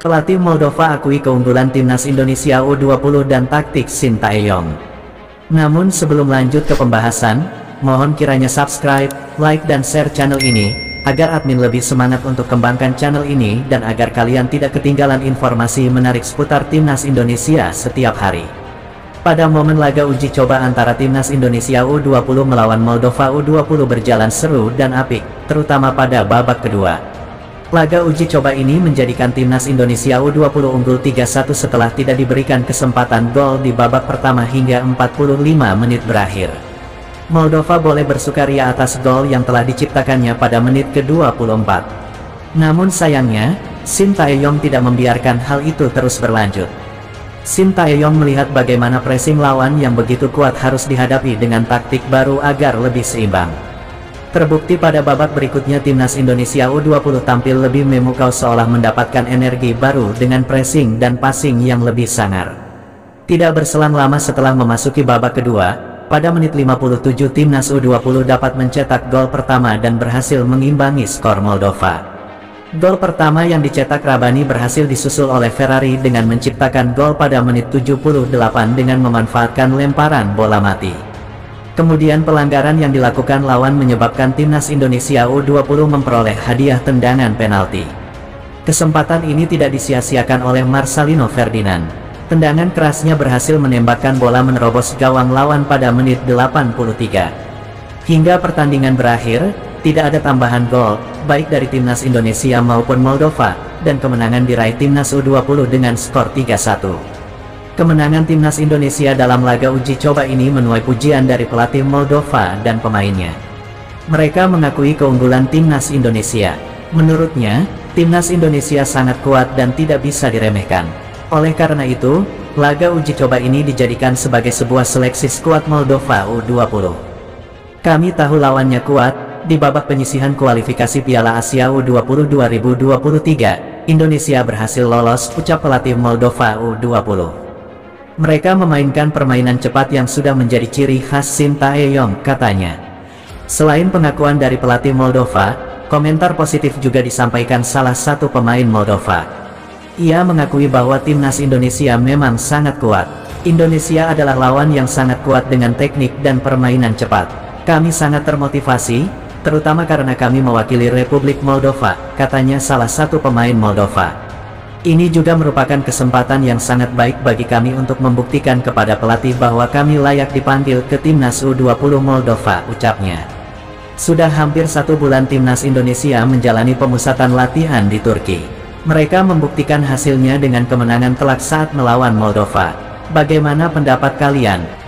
Pelatih Moldova akui keunggulan timnas Indonesia U20 dan taktik Shin Tae-yong. Namun sebelum lanjut ke pembahasan, mohon kiranya subscribe, like dan share channel ini, agar admin lebih semangat untuk kembangkan channel ini dan agar kalian tidak ketinggalan informasi menarik seputar timnas Indonesia setiap hari. Pada momen laga uji coba antara timnas Indonesia U20 melawan Moldova U20 berjalan seru dan apik, terutama pada babak kedua. Laga uji coba ini menjadikan timnas Indonesia U20 unggul 3-1 setelah tidak diberikan kesempatan gol di babak pertama hingga 45 menit berakhir. Moldova boleh bersukaria atas gol yang telah diciptakannya pada menit ke-24. Namun sayangnya, Shin Tae-yong tidak membiarkan hal itu terus berlanjut. Shin Tae-yong melihat bagaimana pressing lawan yang begitu kuat harus dihadapi dengan taktik baru agar lebih seimbang. Terbukti pada babak berikutnya timnas Indonesia U20 tampil lebih memukau seolah mendapatkan energi baru dengan pressing dan passing yang lebih sangar. Tidak berselang lama setelah memasuki babak kedua, pada menit 57 timnas U20 dapat mencetak gol pertama dan berhasil mengimbangi skor Moldova. Gol pertama yang dicetak Rabani berhasil disusul oleh Ferrari dengan menciptakan gol pada menit 78 dengan memanfaatkan lemparan bola mati. Kemudian pelanggaran yang dilakukan lawan menyebabkan timnas Indonesia U20 memperoleh hadiah tendangan penalti. Kesempatan ini tidak disia-siakan oleh Marcelino Ferdinand. Tendangan kerasnya berhasil menembakkan bola menerobos gawang lawan pada menit 83. Hingga pertandingan berakhir, tidak ada tambahan gol, baik dari timnas Indonesia maupun Moldova, dan kemenangan diraih timnas U20 dengan skor 3-1. Kemenangan timnas Indonesia dalam laga uji coba ini menuai pujian dari pelatih Moldova dan pemainnya. Mereka mengakui keunggulan timnas Indonesia. Menurutnya, timnas Indonesia sangat kuat dan tidak bisa diremehkan. Oleh karena itu, laga uji coba ini dijadikan sebagai sebuah seleksi skuad Moldova U20. Kami tahu lawannya kuat. Di babak penyisihan kualifikasi Piala Asia U20 2023, Indonesia berhasil lolos, ucap pelatih Moldova U20. Mereka memainkan permainan cepat yang sudah menjadi ciri khas Shin Tae-yong, katanya. Selain pengakuan dari pelatih Moldova, komentar positif juga disampaikan salah satu pemain Moldova. Ia mengakui bahwa timnas Indonesia memang sangat kuat. Indonesia adalah lawan yang sangat kuat dengan teknik dan permainan cepat. Kami sangat termotivasi, terutama karena kami mewakili Republik Moldova, katanya salah satu pemain Moldova. Ini juga merupakan kesempatan yang sangat baik bagi kami untuk membuktikan kepada pelatih bahwa kami layak dipanggil ke timnas U20 Moldova, ucapnya. Sudah hampir 1 bulan timnas Indonesia menjalani pemusatan latihan di Turki. Mereka membuktikan hasilnya dengan kemenangan telak saat melawan Moldova. Bagaimana pendapat kalian?